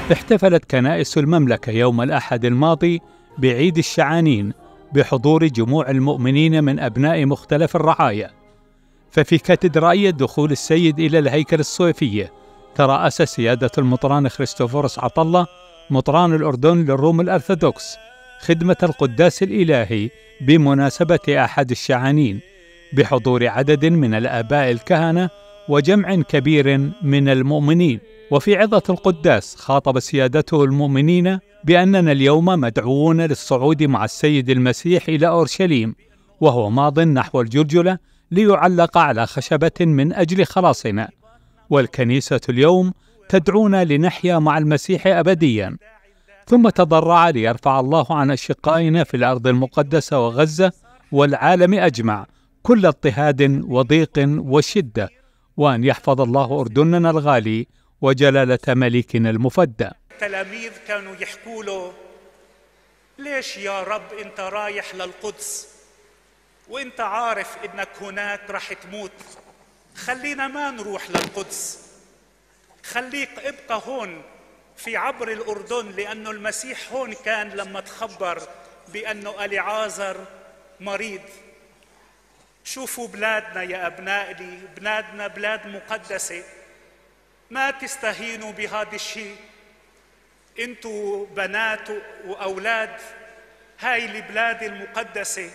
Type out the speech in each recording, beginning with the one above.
احتفلت كنائس المملكة يوم الأحد الماضي بعيد الشعانين بحضور جموع المؤمنين من أبناء مختلف الرعايا. ففي كاتدرائية دخول السيد إلى الهيكل الصوفية ترأس سيادة المطران خريستوفورس عطلة مطران الأردن للروم الأرثوذكس خدمة القداس الإلهي بمناسبة أحد الشعانين بحضور عدد من الآباء الكهنة وجمع كبير من المؤمنين. وفي عظة القداس خاطب سيادته المؤمنين بأننا اليوم مدعوون للصعود مع السيد المسيح إلى أورشليم، وهو ماض نحو الجلجلة ليعلق على خشبة من أجل خلاصنا، والكنيسة اليوم تدعونا لنحيا مع المسيح أبديا. ثم تضرع ليرفع الله عن أشقائنا في الأرض المقدسة وغزة والعالم أجمع كل اضطهاد وضيق وشدة، وأن يحفظ الله أردننا الغالي وجلالة ملكنا المفدى. التلاميذ كانوا يحكوا له: ليش يا رب أنت رايح للقدس وأنت عارف إنك هناك رح تموت؟ خلينا ما نروح للقدس، خليك ابقى هون في عبر الأردن، لأنه المسيح هون كان لما تخبر بأنه أليعازر مريض. شوفوا بلادنا يا أبنائي، بلادنا بلاد مقدسة، ما تستهينوا بهذا الشيء. انتوا بنات وأولاد هاي البلاد المقدسة.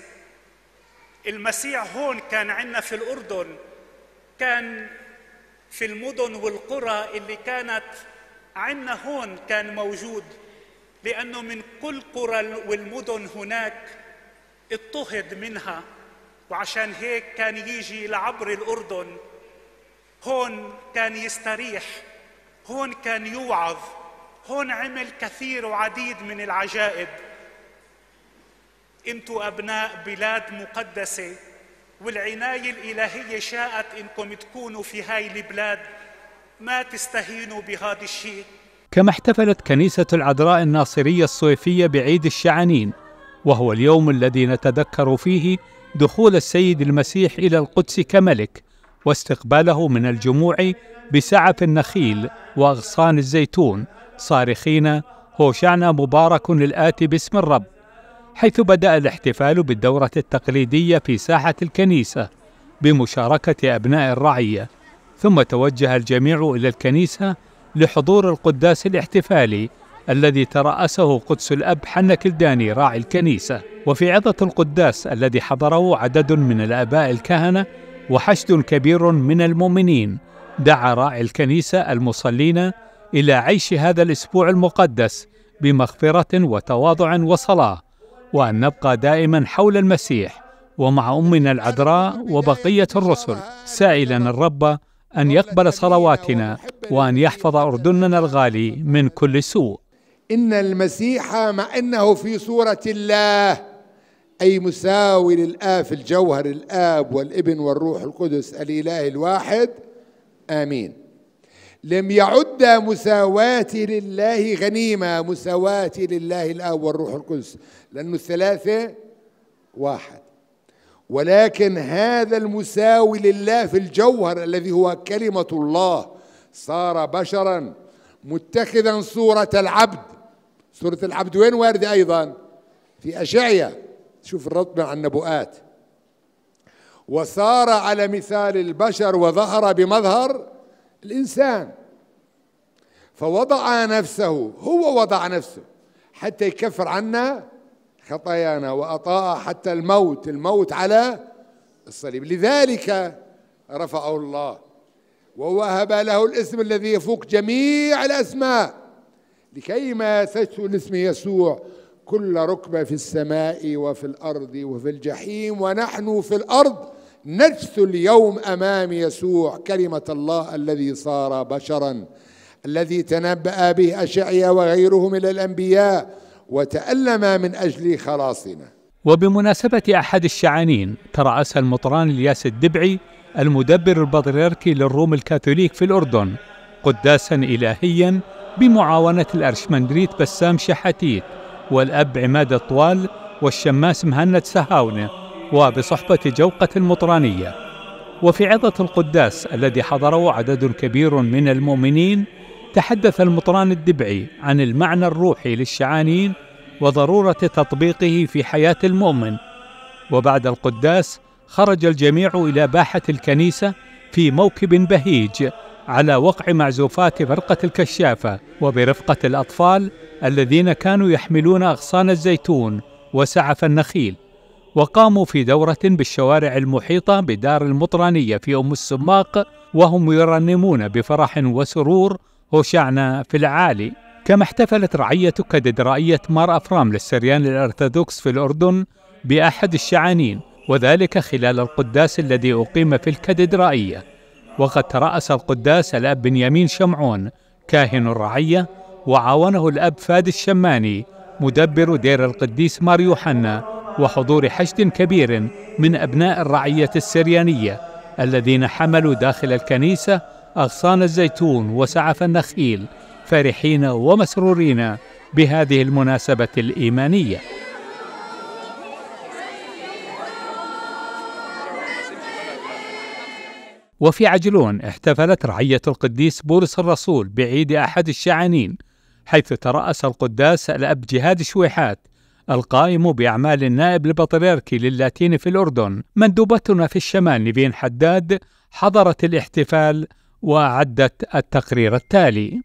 المسيح هون كان عندنا في الأردن، كان في المدن والقرى اللي كانت عندنا هون كان موجود، لأنه من كل قرى والمدن هناك اضطهد منها، وعشان هيك كان يجي لعبر الأردن. هون كان يستريح، هون كان يوعظ، هون عمل كثير وعديد من العجائب. انتوا أبناء بلاد مقدسة، والعناية الإلهية شاءت إنكم تكونوا في هاي البلاد، ما تستهينوا بهذا الشيء. كما احتفلت كنيسة العذراء الناصرية الصوفية بعيد الشعانين، وهو اليوم الذي نتذكر فيه دخول السيد المسيح إلى القدس كملك واستقباله من الجموع بسعف النخيل وأغصان الزيتون صارخين: هوشعنا مبارك الآتي باسم الرب، حيث بدأ الاحتفال بالدورة التقليدية في ساحة الكنيسة بمشاركة أبناء الرعية. ثم توجه الجميع إلى الكنيسة لحضور القداس الاحتفالي الذي ترأسه قدس الأب حنا كلداني راعي الكنيسة. وفي عظة القداس الذي حضره عدد من الآباء الكهنة وحشد كبير من المؤمنين، دعا راعي الكنيسة المصلين إلى عيش هذا الأسبوع المقدس بمغفرة وتواضع وصلاة، وأن نبقى دائما حول المسيح ومع أمنا العذراء وبقية الرسل، سائلا الرب أن يقبل صلواتنا وأن يحفظ أردننا الغالي من كل سوء. إن المسيح مع أنه في صورة الله، أي مساوي للآب في الجوهر، الآب والابن والروح القدس الإله الواحد، آمين، لم يعد مساواتي لله غنيمة، مساواتي لله الآب والروح القدس، لأنه الثلاثة واحد، ولكن هذا المساوي لله في الجوهر الذي هو كلمة الله صار بشرا متخذا صورة العبد. صورة العبد وين واردة أيضا؟ في أشعيا، شوف الرد مع النبوءات. وصار على مثال البشر وظهر بمظهر الإنسان، فوضع نفسه، هو وضع نفسه حتى يكفر عنا خطايانا، وأطاع حتى الموت على الصليب. لذلك رفعه الله ووهب له الاسم الذي يفوق جميع الأسماء، لكيما تجثو اسم يسوع كل ركبة في السماء وفي الأرض وفي الجحيم، ونحن في الأرض نجثو اليوم أمام يسوع كلمة الله الذي صار بشرا، الذي تنبأ به أشعيا وغيره من الأنبياء وتألم من أجل خلاصنا. وبمناسبة أحد الشعانين ترأس المطران الياس الدبعي المدبر البطريركي للروم الكاثوليك في الأردن قداسا إلهيا بمعاونة الأرشمندريت بسام شحاتيت والأب عماد الطوال والشماس مهند سهاونة، وبصحبة جوقة المطرانية. وفي عظة القداس الذي حضره عدد كبير من المؤمنين تحدث المطران الدبعي عن المعنى الروحي للشعانين وضرورة تطبيقه في حياة المؤمن. وبعد القداس خرج الجميع إلى باحة الكنيسة في موكب بهيج على وقع معزوفات فرقة الكشافة وبرفقة الأطفال الذين كانوا يحملون أغصان الزيتون وسعف النخيل، وقاموا في دورة بالشوارع المحيطة بدار المطرانية في أم السماق وهم يرنمون بفرح وسرور هوشعنا في العالي. كما احتفلت رعية كاتدرائية مار أفرام للسريان الأرثوذكس في الأردن بأحد الشعانين، وذلك خلال القداس الذي أقيم في الكاتدرائية. وقد ترأس القداس الأب بنيامين شمعون كاهن الرعية، وعاونه الأب فادي الشماني مدبر دير القديس مار يوحنا، وحضور حشد كبير من أبناء الرعية السريانية الذين حملوا داخل الكنيسة أغصان الزيتون وسعف النخيل، فرحين ومسرورين بهذه المناسبة الإيمانية. وفي عجلون احتفلت رعية القديس بولس الرسول بعيد أحد الشعانين، حيث ترأس القداس الأب جهاد شويحات القائم بأعمال النائب البطريركي للاتين في الأردن. مندوبتنا في الشمال نيفين حداد حضرت الاحتفال وأعدت التقرير التالي.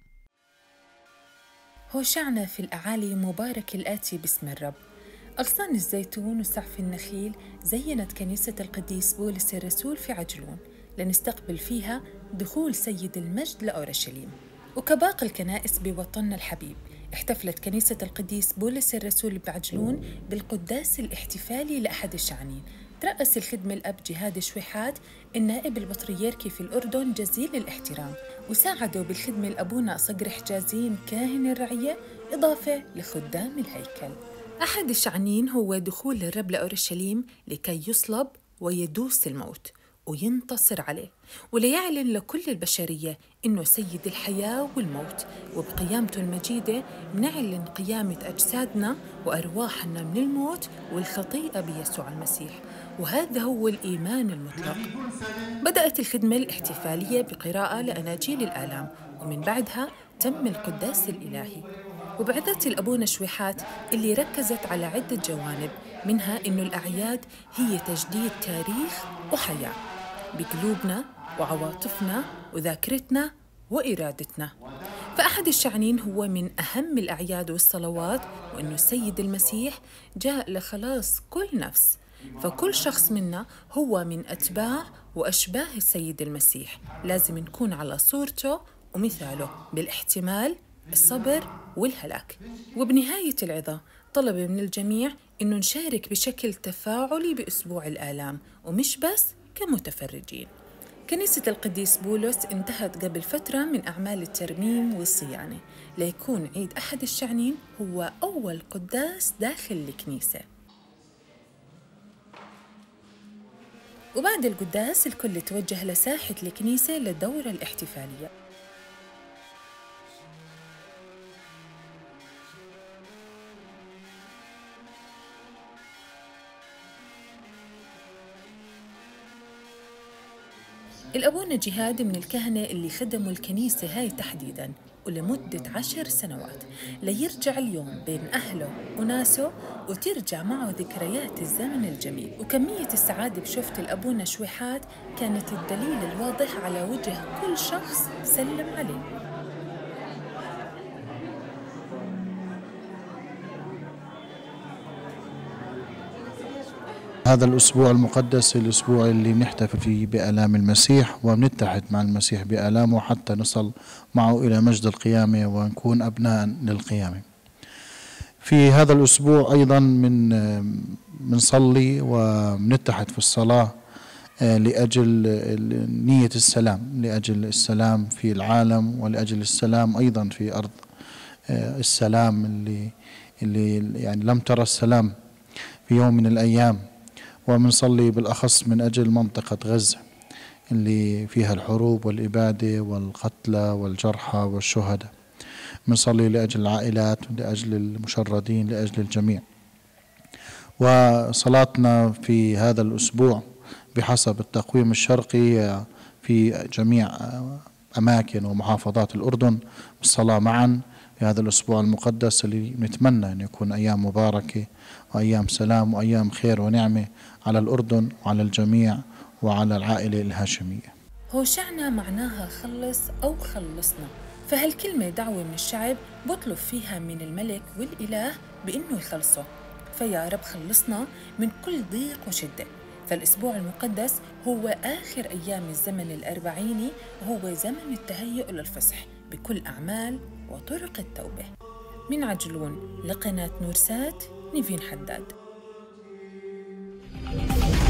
هوشعنا في الأعالي مبارك الآتي باسم الرب. أغصان الزيتون وسعف النخيل زينت كنيسة القديس بولس الرسول في عجلون لنستقبل فيها دخول سيد المجد لأورشليم. وكباقي الكنائس بوطننا الحبيب، احتفلت كنيسة القديس بولس الرسول بعجلون بالقداس الاحتفالي لأحد الشعانين. ترأس الخدمة الأب جهاد شويحات النائب البطريركي في الأردن جزيل الاحترام، وساعدوا بالخدمة الأبونا صقر حجازين كاهن الرعية إضافة لخدام الهيكل. أحد الشعانين هو دخول الرب لأورشليم لكي يصلب ويدوس الموت وينتصر عليه، وليعلن لكل البشرية إنه سيد الحياة والموت. وبقيامته المجيدة نعلن قيامة أجسادنا وأرواحنا من الموت والخطيئة بيسوع المسيح، وهذا هو الإيمان المطلق. بدأت الخدمة الاحتفالية بقراءة لأناجيل الآلام، ومن بعدها تم القداس الإلهي. وبعثت الأبونا شويحات اللي ركزت على عدة جوانب، منها إنه الأعياد هي تجديد تاريخ وحياة بقلوبنا وعواطفنا وذاكرتنا وإرادتنا. فأحد الشعانين هو من أهم الأعياد والصلوات، وإنه السيد المسيح جاء لخلاص كل نفس، فكل شخص منا هو من أتباع وأشباه السيد المسيح. لازم نكون على صورته ومثاله بالاحتمال، الصبر والهلاك. وبنهاية العظة طلب من الجميع إنه نشارك بشكل تفاعلي بأسبوع الآلام، ومش بس كمتفرجين. كنيسة القديس بولس انتهت قبل فترة من أعمال الترميم والصيانة، ليكون عيد أحد الشعانين هو أول قداس داخل الكنيسة. وبعد القداس الكل توجه لساحة الكنيسة للدورة الاحتفالية. الأبونا جهاد من الكهنة اللي خدموا الكنيسة هاي تحديداً ولمدة 10 سنوات، ليرجع اليوم بين أهله وناسه وترجع معه ذكريات الزمن الجميل. وكمية السعادة بشوفة الأبونا شويحات كانت الدليل الواضح على وجه كل شخص سلم عليه. هذا الأسبوع المقدس الأسبوع اللي بنحتفل فيه بآلام المسيح وبنتحد مع المسيح بآلامه حتى نصل معه إلى مجد القيامة ونكون أبناء للقيامة. في هذا الأسبوع أيضا بنصلي وبنتحد في الصلاة لأجل نية السلام، لأجل السلام في العالم ولأجل السلام أيضا في أرض السلام اللي يعني لم ترى السلام في يوم من الأيام. ومنصلي بالأخص من أجل منطقة غزة اللي فيها الحروب والإبادة والقتلى والجرحى والشهداء. منصلي لأجل العائلات ولأجل المشردين، لأجل الجميع. وصلاتنا في هذا الأسبوع بحسب التقويم الشرقي في جميع أماكن ومحافظات الأردن بالصلاة معا في هذا الأسبوع المقدس اللي نتمنى أن يكون أيام مباركة وأيام سلام وأيام خير ونعمة على الأردن وعلى الجميع وعلى العائلة الهاشمية. هوشعنا معناها خلص أو خلصنا، فهالكلمة دعوة من الشعب بطلب فيها من الملك والإله بإنه يخلصه. فيا رب خلصنا من كل ضيق وشدة. فالأسبوع المقدس هو آخر أيام الزمن الأربعيني، وهو زمن التهيؤ للفصح بكل أعمال وطرق التوبة. من عجلون لقناة نورسات، نيفين حداد.